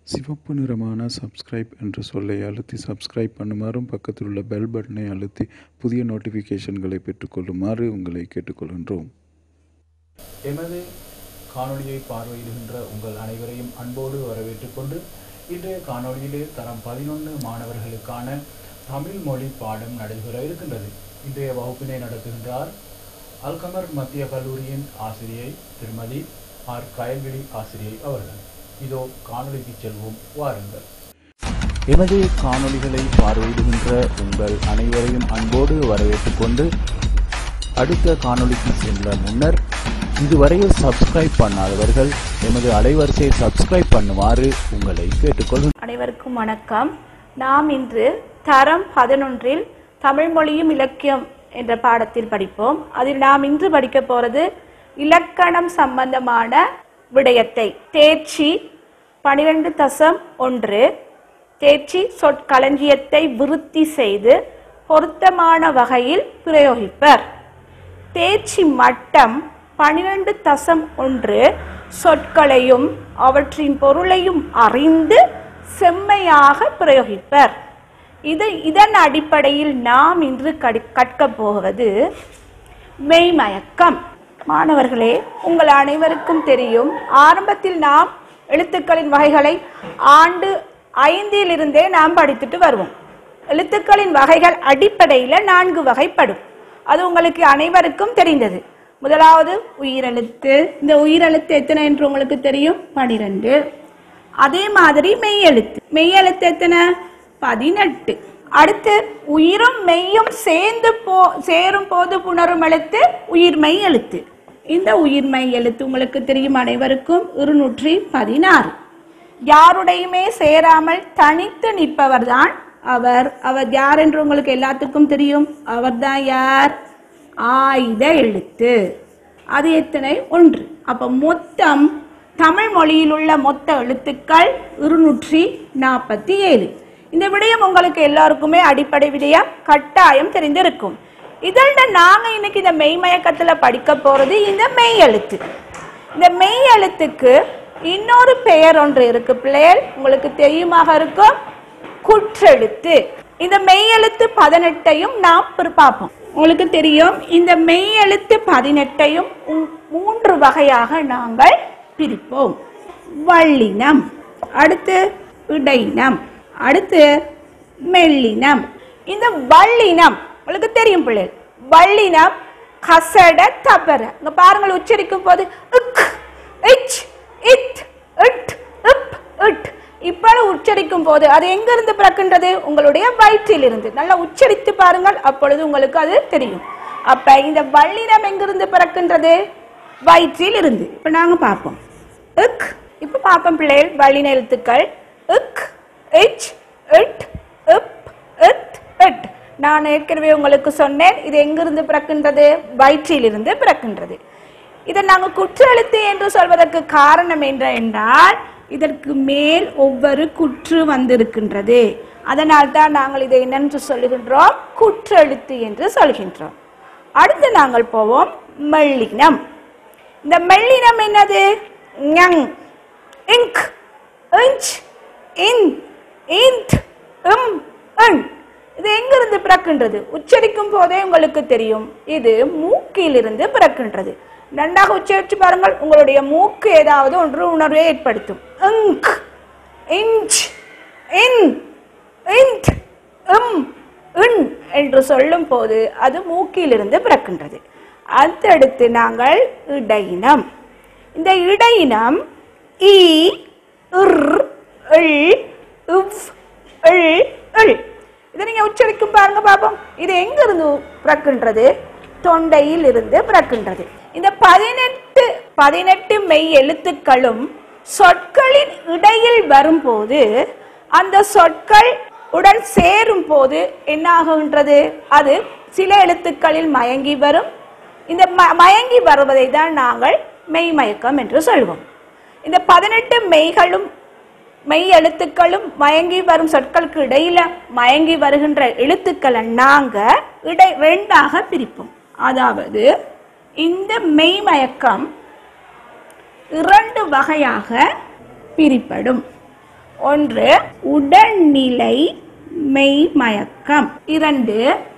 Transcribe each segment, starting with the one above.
சிவப்பு நிறமான சப்ஸ்கிரைப் என்ற சொல்லை அழுத்தி சப்ஸ்கிரைப் பண்ணுமாறும் பக்கத்தில் உள்ள பெல் பட்டனை அழுத்தி புதிய நோட்டிஃபிகேஷன்களை பெற்றுக்கொள்ளுமாறு உங்களை கேட்டுக்கொள்கின்றோம். எமது காணொளியை பார்வையிடுகின்ற உங்கள் அனைவரையும் அன்போடு வரவேற்றுக் கொண்டு இன்றைய காணொளியிலே தரம் 11 மாணவர்களுக்கான தமிழ் மொழி பாடம் நடைபெற இருக்கின்றது. இன்றைய வகுப்பினை நடத்துகின்றார் அல்கமர் மத்திய கல்லூரியின் ஆசிரியை திருமதி ஆர் கயல்விழி ஆசிரியை அவர்கள். இதோ காணொளிக்கு செல்வோம், வாருங்கள். எமது காணொளிகளை பார்வையிடுகின்ற உங்கள் அனைவரையும் அன்போடு வரவேற்றுக் கொண்டு அடுத்த காணொளிக்கு செல்ல முன்னர் இதுவரையில் சப்ஸ்கிரைப் பண்ணாதவர்கள் எமது அலைவரிசையை சப்ஸ்கிரைப் பண்ணுமாறு உங்களை கேட்டுக்கொள்கிறேன். அனைவருக்கும் வணக்கம். நாம் இன்று தரம் 11 தமிழ் மொழியும் இலக்கியம் என்ற பாடத்தில் படிப்போம். அதில் நாம் இன்று படிக்க போறது இலக்கணம் சம்பந்தமான விடயத்தை. தேர்ச்சி 12.1 தேர்ச்சி சொற்களஞ்சியத்தை விருத்தி செய்து பொருத்தமான வகையில் பிரயோகிப்பர். தேர்ச்சி மட்டம் 12.1 சொற்களையும் அவற்றின் பொருளையும் அறிந்து செம்மையாக பிரயோகிப்பர். இதன் அடிப்படையில் நாம் இன்று கற்க போவது மெய்மயக்கம். மாணவர்களே, உங்கள் அனைவருக்கும் தெரியும், ஆரம்பத்தில் நாம் எழுத்துக்களின் வகைகளை ஆண்டு 5 நாம் படித்துட்டு வருவோம். எழுத்துக்களின் வகைகள் அடிப்படையில் 4 வகைப்படும். அது உங்களுக்கு அனைவருக்கும் தெரிந்தது. முதலாவது உயிரெழுத்து. இந்த உயிரெழுத்து எத்தனை என்று உங்களுக்கு தெரியும்? 12. அதே மாதிரி மெய்யெழுத்து. மெய்யெழுத்து எத்தனை? 18. அடுத்து உயிரும் மெய்யும் சேரும் போது புணரும் எழுத்து உயிர்மெய் எழுத்து. இந்த உயிர்மெய் எழுத்து உங்களுக்கு தெரியும் அனைவருக்கும் 216. யாருடையுமே சேராமல் தனித்து நிற்பவர் தான் அவர். அவர் யார் என்று உங்களுக்கு எல்லாத்துக்கும் தெரியும். அவர் தான் யார்? ஆயுத எழுத்து. அது எத்தனை? 1. அப்ப மொத்தம் தமிழ் மொழியில் உள்ள மொத்த எழுத்துக்கள் 247. இந்த விடயம் உங்களுக்கு எல்லாருக்குமே அடிப்படை விடயம் கட்டாயம் தெரிந்திருக்கும். இதோட நாங்க இன்னைக்கு இந்த மெய்மயக்கத்துல படிக்க போறது இந்த மெய் எழுத்து. இந்த மெய் எழுத்துக்கு இன்னொரு பெயர் ஒன்று இருக்கு பிள்ளைகள், உங்களுக்கு தெரியுமாக இருக்கும், குற்றெழுத்து. இந்த மெய் எழுத்து 18ஐயும் நாம் பார்ப்போம். உங்களுக்கு தெரியும், இந்த மெய் எழுத்து 18ஐயும் 3 வகையாக நாங்கள் பிரிப்போம். வல்லினம், அடுத்து இடையினம், அடுத்து மெல்லினம். இந்த வல்லினம் உங்களுக்கு தெரியும் பிள்ளை. வல்லினம் கசட தபர. இங்க பாருங்கள், உச்சரிக்கும் போது இக் இச் இத் இட் இப் இட் இப்படி உச்சரிக்கும் போது அது எங்கிருந்து பிறக்கின்றது? உங்களுடைய வயிற்றில் இருந்து. நல்லா உச்சரித்து பாருங்கள், அப்பொழுது உங்களுக்கு அது தெரியும். அப்ப இந்த வல்லினம் எங்கிருந்து பிறக்கின்றது? வயிற்றில் இருந்து. இப்ப நாங்க பார்ப்போம். இக். இப்ப பார்ப்போம் பிள்ளைகள், வல்லின எழுத்துக்கள் இக் இச் இட் இப் இத் இட். நான் ஏற்கனவே உங்களுக்கு சொன்னேன், இது எங்கிருந்து பிறக்கின்றது? வயிற்றில் இருந்து பிறக்கின்றது. இதை நாங்கள் குற்றெழுத்து என்று சொல்வதற்கு காரணம் என்றால் இதற்கு மேல் ஒவ்வொரு குற்று வந்திருக்கின்றது. அதனால் தான் நாங்கள் இதை என்னென்று சொல்லுகின்றோம்? குற்றெழுத்து என்று சொல்கின்றோம். அடுத்து நாங்கள் போவோம் மெல்லினம். இந்த மெல்லினம் என்னது? ஞங், இங்க், இஞ்ச், இன், இன்ட், இம், இன். இது எங்கிருந்து பிறக்கின்றது? உச்சரிக்கும் போதே உங்களுக்கு தெரியும், இது மூக்கில் இருந்து பிறக்கின்றது. நன்றாக உச்சரித்து பாருங்கள், உங்களுடைய மூக்கு ஏதாவது ஒன்று உணர்வை ஏற்படுத்தும். இங்க், இஞ்ச், இன், இன்ட், இம், இன் என்று சொல்லும் போது அது மூக்கில் இருந்து பிறக்கின்றது. அடுத்தடுத்து நாங்கள் இடையினம். இந்த இடையினம் இ, இர், இல், இவ், இல், இல். இதை நீங்க உச்சரிக்கும் பாருங்க பாப்போம். இது எங்க இருந்து பிறக்கின்றது? தொண்டையில் இருந்து பிறக்கின்றது. இந்த 18 மெய் எழுத்துக்களும் சொற்களின் இடையில் வரும்போது அந்த சொற்கள் உடன் சேரும் போது என்ன ஆகுகின்றது? அது சில எழுத்துக்களில் மயங்கி வரும். இந்த மயங்கி வருவதை தான் நாங்கள் மெய்மயக்கம் என்று சொல்வோம். இந்த 18 மெய் எழுத்துக்களும் மயங்கி வரும் சொற்களுக்கு இடையில மயங்கி வருகின்ற எழுத்துக்களை நாங்க 2ஆக பிரிப்போம். அதாவது இந்த மெய்மயக்கம் 2 வகையாக பிரிப்படும். ஒன்று உடல்நிலை மெய்மயக்கம், 2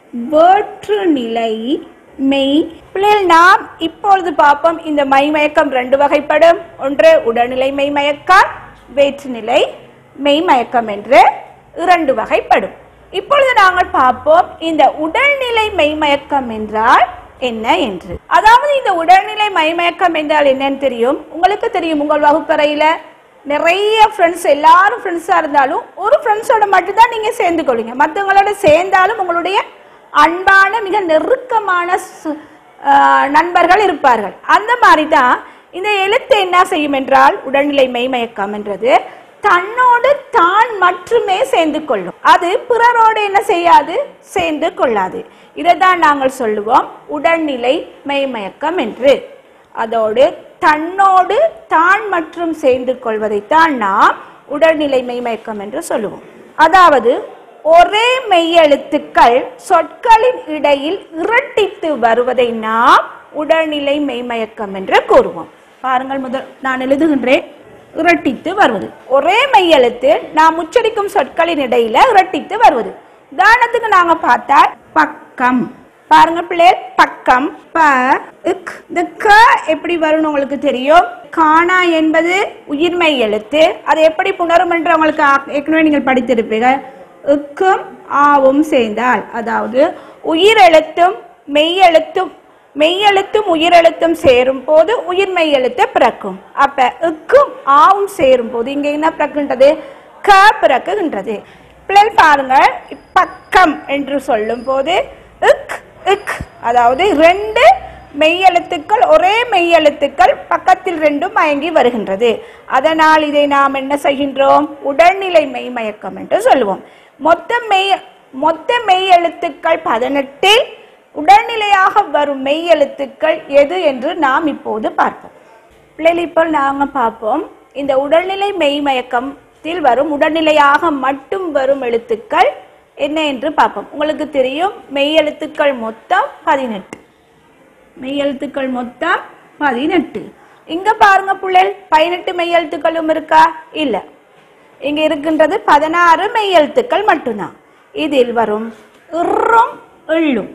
வேற்றுநிலை மெய். பிள்ளைகள் நாம் இப்பொழுது பார்ப்போம். இந்த மெய்மயக்கம் 2 வகைப்படும். ஒன்று உடல்நிலை மெய்மயக்கம், வேற்றுநிலை மெய்மயக்கம் என்று 2 வகைப்படும். இப்பொழுது நாங்கள் பார்ப்போம் இந்த உடல்நிலை மெய்மயக்கம் என்றால் என்ன என்று. அதாவது இந்த உடல்நிலை மெய்மயக்கம் என்றால் என்னன்னு தெரியும். உங்களுக்கு தெரியும், உங்கள் வகுப்பறையில நிறைய ஃப்ரெண்ட்ஸ், எல்லாரும் ஃப்ரெண்ட்ஸா இருந்தாலும் ஒரு ஃப்ரெண்ட்ஸோட மட்டும்தான் நீங்க சேர்ந்து கொள்ளுங்க. மற்றவங்களோட சேர்ந்தாலும் உங்களுடைய அன்பான மிக நெருக்கமான நண்பர்கள் இருப்பார்கள். அந்த மாதிரி தான் இந்த எழுத்து என்ன செய்யும் என்றால், உடல்நிலை மெய்மயக்கம் என்றது தன்னோடு தான் மட்டுமே சேர்ந்து கொள்ளும். அது பிறரோடு என்ன செய்யாது, சேர்ந்து கொள்ளாது. இதைதான் நாங்கள் சொல்லுவோம் உடல்நிலை மெய்மயக்கம் என்று. அதோடு தன்னோடு தான் மற்றும் சேர்ந்து கொள்வதைத்தான் நாம் உடல்நிலை மெய்மயக்கம் என்று சொல்லுவோம். அதாவது ஒரே மெய்யெழுத்துக்கள் சொற்களின் இடையில் இரட்டித்து வருவதை நாம் உடல்நிலை மெய்மயக்கம் என்று கூறுவோம். பாருங்கள், முதல் நான் எழுதுகின்றேன். இரட்டித்து வருவது, ஒரே மெய்யெழுத்து நாம் உச்சரிக்கும் சொற்களின் இடையில இரட்டித்து வருவது. உதாரணத்துக்கு நாங்க பார்த்தா பக்கம், பாருங்க பிள்ளைகள், பக்கம் ப இக். இந்த க எப்படி வரும்னு உங்களுக்கு தெரியும். காணா என்பது உயிர்மெய் எழுத்து. அது எப்படி புணரும் என்று உங்களுக்கு ஏற்கனவே நீங்கள் படித்திருப்பீர்கள். இக்கும் ஆவும் சேர்ந்தால், அதாவது உயிரெழுத்தும் மெய்யெழுத்தும் உயிரெழுத்தும் சேரும் போது உயிர்மெய் எழுத்து பிறக்கும். அப்ப இக்கும் ஆவும் சேரும் போது இங்க என்ன பிறக்கின்றது, க பிறக்குகின்றது. பிள்ளைகள் பாருங்க, பக்கம் என்று சொல்லும் போது இக் இக், அதாவது 2 மெய்யெழுத்துக்கள், ஒரே மெய்யெழுத்துக்கள் பக்கத்தில் 2 மயங்கி வருகின்றது. அதனால் இதை நாம் என்ன செய்கின்றோம், உடல்நிலை மெய்மயக்கம் என்று சொல்லுவோம். மொத்த மெய்யெழுத்துக்கள் 18, உடல்நிலையாக வரும் மெய்யெழுத்துக்கள் எது என்று நாம் இப்போது பார்ப்போம். பிள்ளைகள் இப்போ நாங்கள் பார்ப்போம் இந்த உடல்நிலை மெய்மயக்கத்தில் வரும் உடல்நிலையாக மட்டும் வரும் எழுத்துக்கள் என்ன என்று பார்ப்போம். உங்களுக்கு தெரியும், மெய்யெழுத்துக்கள் மொத்தம் 18. மெய்யெழுத்துக்கள் மொத்தம் 18. இங்க பாருங்க பிள்ளைகள், 18 மெய்யெழுத்துக்களும் இருக்கா? இல்ல, இங்க இருக்கின்றது 16 மெய்யெழுத்துக்கள் மட்டும்தான். இதில் வரும் இர்ரும் இள்ளும்,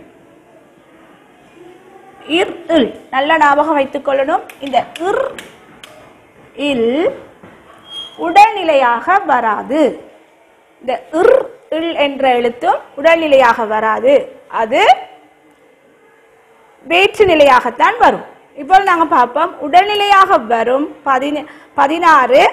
இர் இல் நல்ல ஞாபகம் வைத்துக் கொள்ளணும். இந்த இர் இல் உடல்நிலையாக வராது. இந்த இர் இல் என்ற எழுத்தும் உடல்நிலையாக வராது, அது வேற்று நிலையாகத்தான் வரும். இப்போ நாங்க பார்ப்போம் உடல்நிலையாக வரும் 16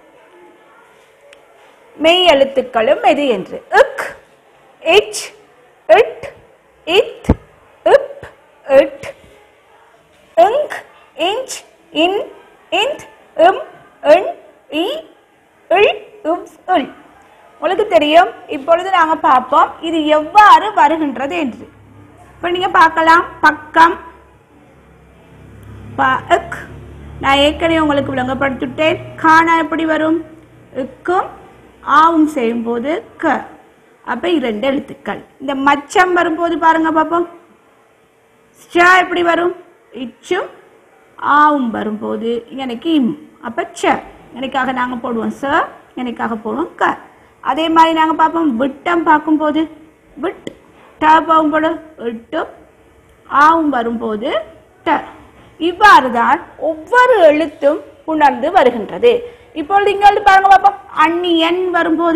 மெய் எழுத்துக்களும் எது என்று. இக், இச், இட், இத், இப், இட், இங், இஞ்ச், இன், இந்த், இம், இன், இ, இல், இவ், இல். உங்களுக்கு தெரியும். இப்பொழுது நாங்க பார்ப்போம் இது எவ்வாறு வருகின்றது என்று. இப்ப நீங்க பார்க்கலாம், பக்கம் பக், நான் ஏற்கனவே உங்களுக்கு விளங்கப்படுத்திட்டேன். காணா எப்படி வரும், இக்கும் ஆவும் செய்யும் போது க, அப்ப 2 எழுத்துக்கள். இந்த மச்சம் வரும்போது பாருங்க பார்ப்போம், ஸ்டா எப்படி வரும், இச்சும் ஆவும் வரும்போது எனக்கு இம், அப்ப ச, எனக்காக நாங்க போடுவோம் ச, எனக்காக போடுவோம் க. அதே மாதிரி நாங்க பார்ப்போம் விட்டம் பார்க்கும்போது விட், ட போகும்போது இட்டு, ஆவும் வரும்போது ட. இவ்வாறுதான் ஒவ்வொரு எழுத்தும் உணர்ந்து வருகின்றது. இப்பொழுது இங்க பாருங்க பார்ப்போம், அந்நியன் வரும்போது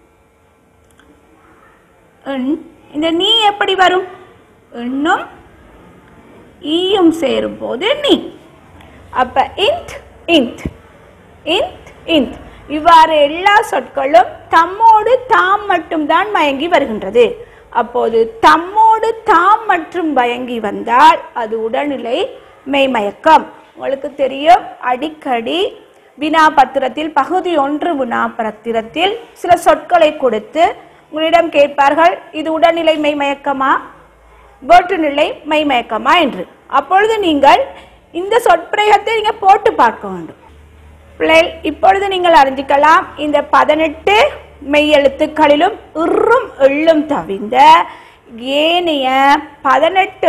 இந்த நீ எப்படி வரும், இன்னும் ஈயும் சேரும் போது நீ, அப்ப இந்த் இந்த், இந்த் இந்த். இவ்வாறு எல்லா சொற்களும் தம்மோடு தாம் மட்டும் தான் மயங்கி வருகின்றது. அப்போது தம்மோடு தாம் மற்றும் மயங்கி வந்தால் அது உடல்நிலை மெய்மயக்கம். உங்களுக்கு தெரியும், அடிக்கடி வினாபத்திரத்தில் பகுதி 1 வினாபத்திரத்தில் சில சொற்களை கொடுத்து உங்களிடம் கேட்பார்கள், இது உடல்நிலை மெய்மயக்கமா வேற்றுநிலை மெய்மயக்கமா என்று. அப்பொழுது நீங்கள் இந்த சொற்பிரயோகத்தை நீங்க போட்டு பார்க்க வேண்டும். பிள்ளைகள் இப்பொழுது நீங்கள் அறிஞ்சிக்கலாம், இந்த 18 மெய்யெழுத்துக்களிலும் இர்ரும் எள்ளும் தவிர்ந்த ஏனைய 18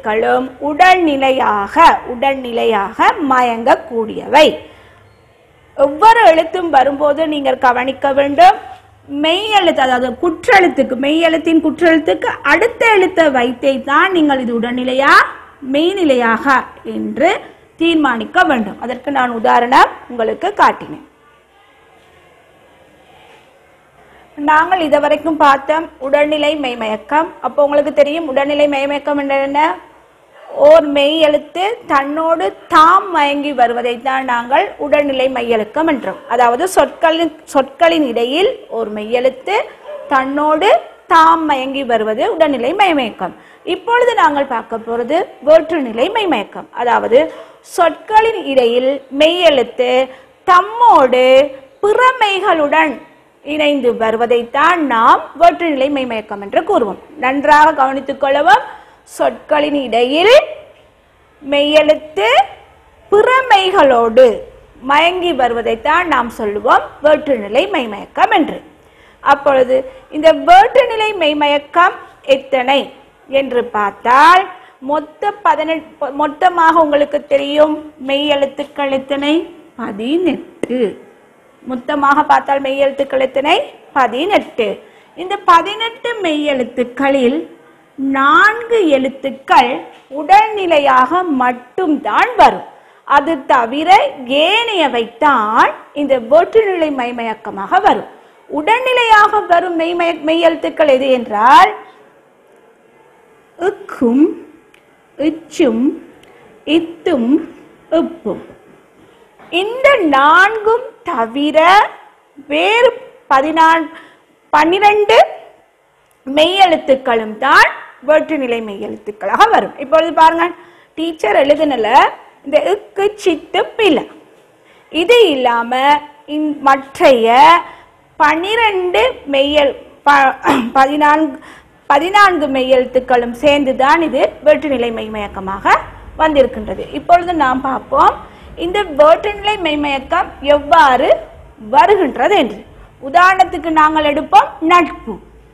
எழுத்துக்களும் உடல்நிலையாக மயங்கக்கூடியவை. ஒவ்வொரு எழுத்தும் வரும்போது நீங்கள் கவனிக்க வேண்டும். மெய் எழுத்து, அதாவது குற்றெழுத்துக்கு, மெய் எழுத்தின் குற்றெழுத்துக்கு அடுத்த எழுத்தை வைத்தே தான் நீங்கள் இது உடல்நிலையா மெய்நிலையாக என்று தீர்மானிக்க வேண்டும். அதற்கு நான் உதாரணம் உங்களுக்கு காட்டினேன். நாங்கள் இதுவரைக்கும் பார்த்தோம் உடல்நிலை மெய்மயக்கம். அப்போ உங்களுக்கு தெரியும் உடல்நிலை மெய்மயக்கம் என்ன? ஓர் மெய் எழுத்து தன்னோடு தாம் மயங்கி வருவதைத்தான் நாங்கள் உடல்நிலை மெய்யழுக்கம் என்றோம். அதாவது சொற்களின் இடையில் ஒரு மெய்யெழுத்து தன்னோடு தாம் மயங்கி வருவது உடல்நிலை மெய்மயக்கம். இப்பொழுது நாங்கள் பார்க்க போறது வேற்றுநிலை மெய்மயக்கம். அதாவது சொற்களின் இடையில் மெய்யெழுத்து தம்மோடு பிறமெய்களுடன் இணைந்து வருவதைத்தான் நாம் வேற்றுநிலை மெய்மயக்கம் என்று கூறுவோம். நன்றாக கவனித்துக் கொள்ளவும். சொற்களின் இடையில் மெய்யெழுத்து பிறமெய்களோடு மயங்கி வருவதைத்தான் நாம் சொல்லுவோம் வேற்றுநிலை மெய்மயக்கம் என்று. அப்பொழுது இந்த வேற்றுநிலை மெய்மயக்கம் எத்தனை என்று பார்த்தால் மொத்தமாக உங்களுக்கு தெரியும் மெய்யெழுத்துக்கள் எத்தனை? 18. மொத்தமாக பார்த்தால் மெய்யெழுத்துக்கள் எத்தனை? 18. இந்த 18 மெய்யெழுத்துக்களில் 4 எழுத்துக்கள் உடல்நிலையாக மட்டும்தான் வரும். அது தவிர ஏனையவைத்தான் இந்த வேற்றுநிலை மெய்மயக்கமாக வரும். உடல்நிலையாக வரும் மெய்யெழுத்துக்கள் எது என்றால் இக்கும், இச்சும், இத்தும், இப்பும். இந்த 4 தவிர வேறு 12 மெய்யெழுத்துக்களும் தான் வேற்றுநிலை மெய்யெழுத்துக்களாக வரும். இப்பொழுது பாருங்க, டீச்சர் எழுதுனல இந்த இக்கு சித்து பில, இது இல்லாம மற்றைய 14 மெய்யெழுத்துக்களும் சேர்ந்துதான் இது வேற்றுநிலை மெய்மயக்கமாக வந்திருக்கின்றது. இப்பொழுது நாம் பார்ப்போம் இந்த வேற்றுநிலை மெய்மயக்கம் எவ்வாறு வருகின்றது என்று. உதாரணத்துக்கு நாங்கள் எடுப்போம் நட்பு.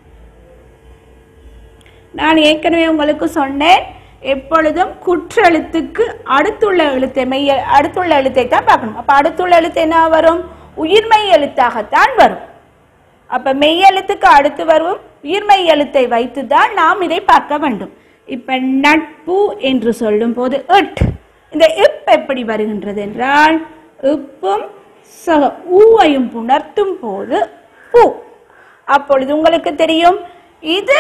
நான் ஏற்கனவே உங்களுக்கு சொன்னேன், எப்பொழுதும் குற்றெழுத்துக்கு அடுத்துள்ள எழுத்தை தான் பார்க்கணும். அப்ப அடுத்துள்ள எழுத்து என்ன வரும்? உயிர்மெய் எழுத்தாகத்தான் வரும். அப்ப மெய்யெழுத்துக்கு அடுத்து வரும் உயிர்மெய் எழுத்தை வைத்துதான் நாம் இதை பார்க்க வேண்டும். இப்ப நட்பு என்று சொல்லும் போது இந்த இப் எப்படி வருகின்றது என்றால் இப்பும் ஊவையும் புணர்த்தும் போது பூ. அப்பொழுது உங்களுக்கு தெரியும் இது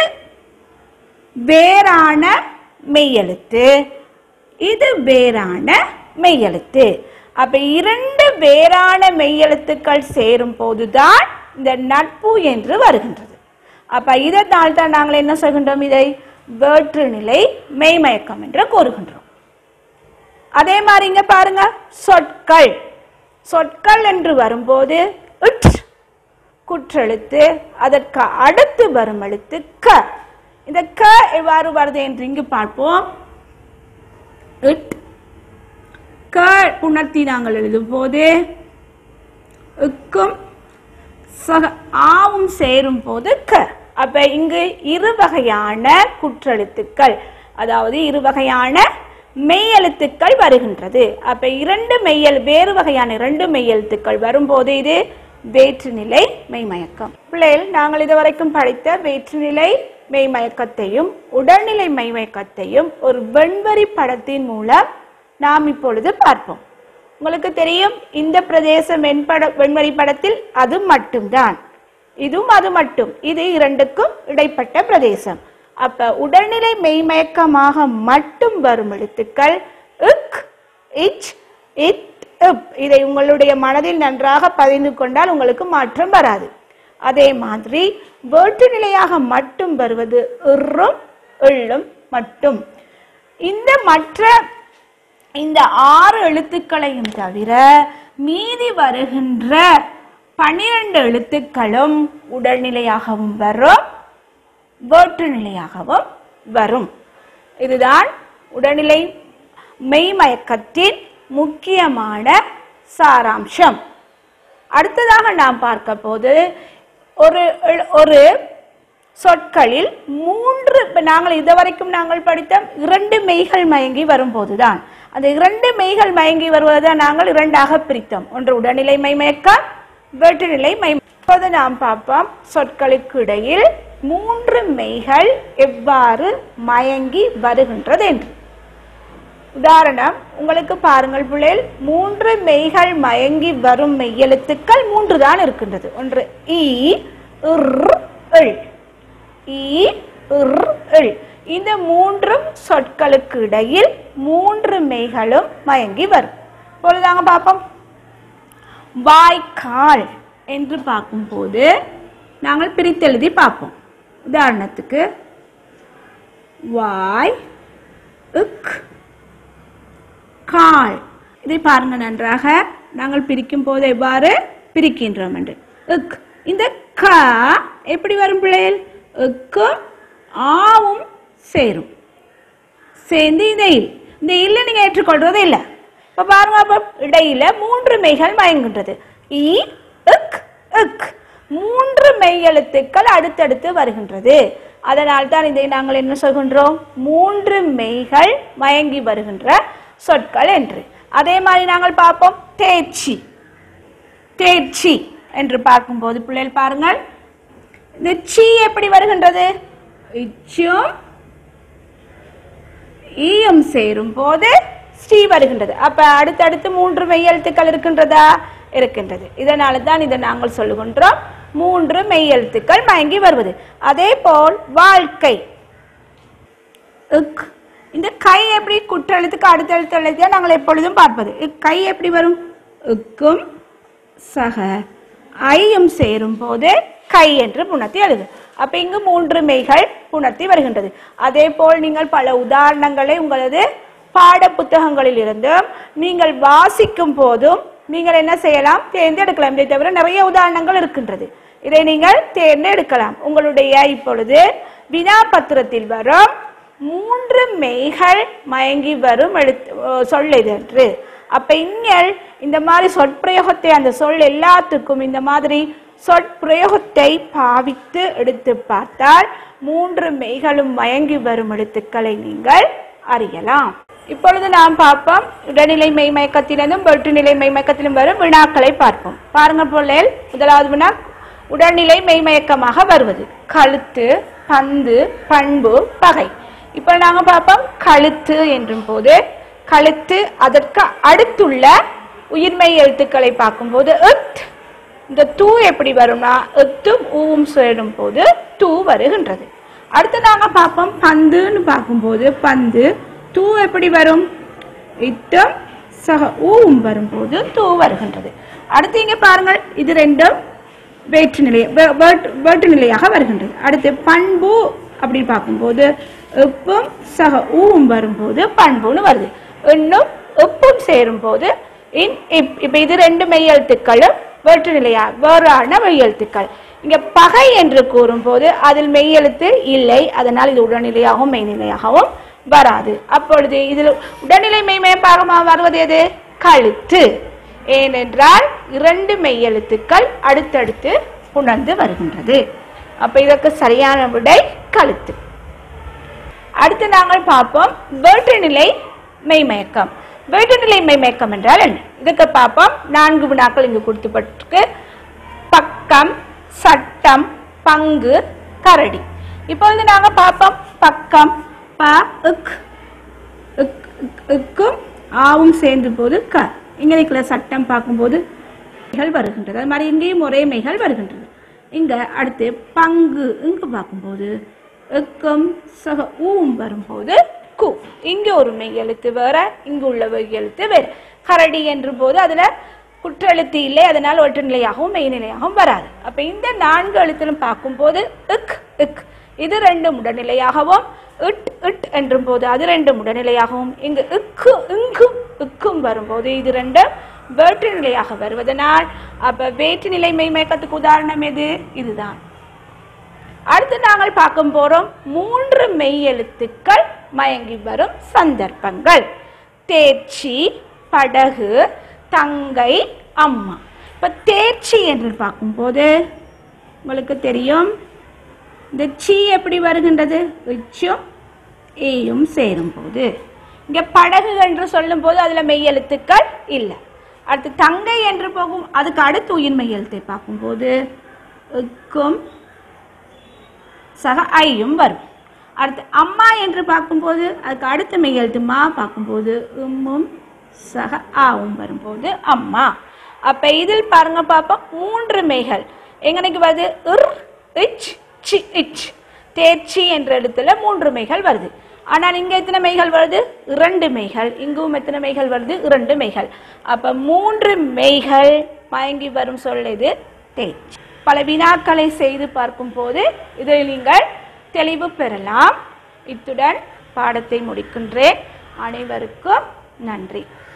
வேறான மெய்யெழுத்து, இது வேறான மெய்யெழுத்து. அப்ப 2 வேறான மெய்யெழுத்துக்கள் சேரும் போதுதான் இந்த நட்பு என்று வருகின்றது. அப்ப இதனால் தான் நாங்கள் என்ன சொல்கின்றோம்? இதை வேற்றுநிலை மெய்மயக்கம் என்று கூறுகின்றோம். அதே மாதிரி இங்க பாருங்க, சொற்கள். சொற்கள் என்று வரும்போது குற்றெழுத்து, அதற்கு அடுத்து வரும் எழுத்து க. இந்த க எவ்வாறு வருது என்று இங்கு பார்ப்போம். க புணர்த்தி நாங்கள் எழுதும் போது இக்கும் ஆவும் சேரும் போது க. அப்ப இங்கு 2 வகையான குற்றெழுத்துக்கள், அதாவது 2 வகையான மெய்யெழுத்துக்கள் வருகின்றது. அப்ப வேறு வகையான 2 மெய்யெழுத்துக்கள் வரும்போது இது வேற்றுநிலை மெய்மயக்கம். பிள்ளைகள், நாங்கள் இதுவரைக்கும் படித்த வேற்றுநிலை மெய்மயக்கத்தையும் உடல்நிலை மெய்மயக்கத்தையும் ஒரு வெண்வரி படத்தின் மூலம் நாம் இப்பொழுது பார்ப்போம். உங்களுக்கு தெரியும் இந்த பிரதேசம் வெண்வரி படத்தில் அது மட்டும்தான், இதுவும் அது மட்டும், இது 2க்கும் இடைப்பட்ட பிரதேசம். அப்ப உடல்நிலை மெய்மயக்கமாக மட்டும் வரும் எழுத்துக்கள் இக், இச், இத், இப். இதை உங்களுடைய மனதில் நன்றாக பதிந்து கொண்டால் உங்களுக்கு மாற்றம் வராது. அதே மாதிரி வேற்றுநிலையாக மட்டும் வருவது இறும், இள்ளும் மட்டும். இந்த 6 எழுத்துக்களையும் தவிர மீதி வருகின்ற 12 எழுத்துக்களும் உடல்நிலையாகவும் வரும், வேற்றுநிலையாகவும் வரும். இதுதான் உடல்நிலை மெய்மயக்கத்தின் முக்கியமான சாராம்சம். அடுத்ததாக நாம் பார்க்க போது ஒரு சொற்களில் 3, நாங்கள் இதுவரைக்கும் நாங்கள் படித்த 2 மெய்கள் மயங்கி வரும்போதுதான். அந்த இரண்டு மெய்கள் மயங்கி வருவதை நாங்கள் இரண்டாக பிரித்தோம். ஒன்று உடல்நிலை மெய்மயக்கம், வேற்றுநிலை மெய்மயக்கம். இப்போது நாம் பார்ப்போம் சொற்களுக்கு இடையில் மூன்று மெய்கள் எவ்வாறு மயங்கி வருகின்றது என்று. உதாரணம் உங்களுக்கு பாருங்கள் பிள்ளைகள், மூன்று மெய்கள் மயங்கி வரும் மெய்யெழுத்துக்கள் மூன்று தான் இருக்கின்றது. ஒன்று இ, இர், இல். இ, இர், இல். இந்த மூன்றும் சொற்களுக்கு இடையில் மூன்று மெய்களும் மயங்கி வரும். இப்பொழுதாங்க பார்ப்போம். வாய்க்கால் என்று பார்க்கும்போது நாங்கள் பிரித்தெழுதி பார்ப்போம். உதாரணத்துக்கு வாய், இக், கால். இதை பாருங்க நன்றாக. நாங்கள் பிரிக்கும் போது எவ்வாறு பிரிக்கின்றோம் என்று. இக், இந்த க எப்படி வரும் பிள்ளைகள்? இக்கும் ஆவும் சேரும், சேர்ந்து இந்த இல்ல நீங்க ஏற்றுக்கொள்றது இல்ல. இப்ப பாருங்க, அப்ப இடையில மூன்று மெய்கள் மயங்குகின்றது. இ, இக், இக். மூன்று மெய் எழுத்துக்கள் அடுத்தடுத்து வருகின்றது. அதனால் தான் இதை நாங்கள் என்ன சொல்கின்றோம்? மூன்று மெய்கள் மயங்கி வருகின்ற சொற்கள் என்று. அதே மாதிரி நாங்கள் பார்ப்போம். தேர்ச்சி, தேர்ச்சி என்று பார்க்கும்போது பிள்ளைகள் பாருங்கள், இந்த சி எப்படி வருகின்றது? இச்சும் ஈயும் சேரும் போது ஸ்ரீ வருகின்றது. அப்ப அடுத்தடுத்து மூன்று மெய் எழுத்துக்கள் இருக்கின்றதா? இருக்கின்றது. இதனால தான் இதை நாங்கள் சொல்லுகின்றோம் மூன்று மெய் எழுத்துக்கள் மயங்கி வருவது. அதே போல் வாழ்க்கை, இந்த கை எப்படி குற்றெழுத்துக்கு அடுத்த எழுத்து நாங்கள் எப்பொழுதும் பார்ப்பது. கை எப்படி வரும்? இக்கும் சக ஐயும் சேரும் போது கை என்று புணர்த்தி எழுது. அப்ப இங்கு மூன்று மெய்கள் புணர்த்தி வருகின்றது. அதே போல் நீங்கள் பல உதாரணங்களை உங்களது பாட புத்தகங்களில் இருந்தும் நீங்கள் வாசிக்கும் போதும் நீங்கள் என்ன செய்யலாம்? தேர்ந்தெடுக்கலாம். இதை தவிர நிறைய உதாரணங்கள் இருக்கின்றது. இதை நீங்கள் தேர்ந்தெடுக்கலாம். உங்களுடைய இப்பொழுது வினா பத்திரத்தில் வரும் மூன்று மெய்கள் மயங்கி வரும் சொல் எது என்று. அப்ப இங்கள் இந்த மாதிரி சொற்பிரயோகத்தை, அந்த சொல் எல்லாத்துக்கும் இந்த மாதிரி சொற்பிரயோகத்தை பாவித்து எடுத்து பார்த்தால் மூன்று மெய்களும் மயங்கி வரும் எழுத்துக்களை நீங்கள் அறியலாம். இப்பொழுது நாம் பார்ப்போம் உடல்நிலை மெய்மயக்கத்திலும் வெற்றுநிலை மெய்மயக்கத்திலும் வரும் வினாக்களை பார்ப்போம். பாருங்க பிள்ளைகள், முதலாவது வினா உடல்நிலை மெய்மயக்கமாக வருவது. கழுத்து, பந்து, பண்பு, பகை. இப்ப நாங்க பார்ப்போம் கழுத்து என்றும் போது கழுத்து அதற்கு அடுத்துள்ள உயிர்மெய் எழுத்துக்களை பார்க்கும்போது இந்த தூ எப்படி வரும்னா எத்தும் ஊவும் சேரும் போது தூ வருகின்றது. அடுத்து நாங்க பார்ப்போம் பந்துன்னு பார்க்கும்போது பந்து தூ எப்படி வரும்? இத்தும் சக ஊவும் வரும்போது தூ வருகின்றது. அடுத்து இங்க பாருங்கள், இது ரெண்டும் வேற்று நிலையாக வருகின்றது. அடுத்து பண்பு அப்படி பார்க்கும்போது எப்பும் சக ஊவும் வரும்போது பண்புன்னு வருது. இன்னும் எப்பும் சேரும் போது இப்ப இது ரெண்டு மெய் எழுத்துக்களும் வேற்று நிலையா வேறான மெய் எழுத்துக்கள். இங்க பகை என்று கூறும் போது அதில் மெய் எழுத்து இல்லை, அதனால் இது உடல்நிலையாகவும் மெய்நிலையாகவும் வராது. அப்பொழுது இதில் உடல்நிலை மெய்மயமாக வருவது எது? கழுத்து. ஏனென்றால் இரண்டு மெய் எழுத்துக்கள் அடுத்தடுத்து புணர்ந்து வருகின்றது. அப்ப இதற்கு சரியான விடை கழுத்து. அடுத்து நாங்கள் பார்ப்போம் வேற்றுநிலை மெய்மயக்கம். வேற்றுநிலை மெய்மயக்கம் என்றால் என்ன? இதுக்கு பார்ப்போம். 4 வினாக்கள் இங்கு கொடுக்கப்பட்டிருக்கு. பக்கம், சட்டம், பங்கு, கரடி. இப்பொழுது நாங்க பார்ப்போம் பக்கம். பக்கும் ஆவும் சேர்ந்து போது க. இங்க இருக்கிற சட்டம் பார்க்கும்போது வருகின்றது. அது மாதிரி இங்கேயும் ஒரே மெய்கள் வருகின்றது. இங்க அடுத்து பங்கு இங்கு பார்க்கும்போது எக்கும் சக ஊவும் வரும்போது கு. இங்க ஒரு மெய் எழுத்து வேற, இங்கு உள்ள மெய் எழுத்து வேற. கரடி என்று போது அதுல குற்றெழுத்து இல்லை, அதனால் ஒற்று நிலையாகவும் மெய்நிலையாகவும் வராது. அப்ப இந்த 4 எழுத்திலும் பார்க்கும்போது இக் இக் இது ரெண்டும் உடல்நிலையாகவும், இட் இட் என்றும் போது அது ரெண்டும் உடல்நிலையாகவும், இங்கு இக்கு இங்கும் இக்கும் வரும்போது இது ரெண்டும் வேற்று நிலையாக வருவதனால் அப்ப வேற்று நிலை மெய்மயக்கத்துக்கு உதாரணம் எது? இதுதான். அடுத்து நாங்கள் பார்க்க போறோம் 3 மெய் எழுத்துக்கள் மயங்கி வரும் சந்தர்ப்பங்கள். தேர்ச்சி, படகு, தங்கை, அம்மா. இப்ப தேர்ச்சி என்று பார்க்கும்போது உங்களுக்கு தெரியும் இந்த சி எப்படி வருகின்றது? இச்சும் ஏயும் சேரும் போது. இங்கே படகு என்று சொல்லும் போது அதில் மெய் எழுத்துக்கள் இல்லை. அடுத்து தங்கை என்று போகும், அதுக்கு அடுத்து உயிர்மெய் எழுத்தை பார்க்கும்போது க்கும் சக ஐயும் வரும். அடுத்து அம்மா என்று பார்க்கும்போது அதுக்கு அடுத்த மெய் எழுத்து மா பார்க்கும்போது உம்மும் சக ஆவும் வரும்போது அம்மா. அப்போ இதில் பாருங்க பாப்போம், 3 மெய்கள் எங்கனைக்கு வருது? இச் சி இச். தேர்ச்சி என்ற இடத்துல 3 மெய்கள் வருது. ஆனால் இங்கே எத்தனை மெய்கள் வருது? 2 மெய்கள். இங்கும் எத்தனை மெய்கள் வருது? 2 மெய்கள். அப்போ 3 மெய்கள் மயங்கி வரும் சொல் இது தேர்ச்சி. பல வினாக்களை செய்து பார்க்கும் போது இதில் நீங்கள் தெளிவு பெறலாம். இத்துடன் பாடத்தை முடிக்கின்றேன். அனைவருக்கும் நன்றி.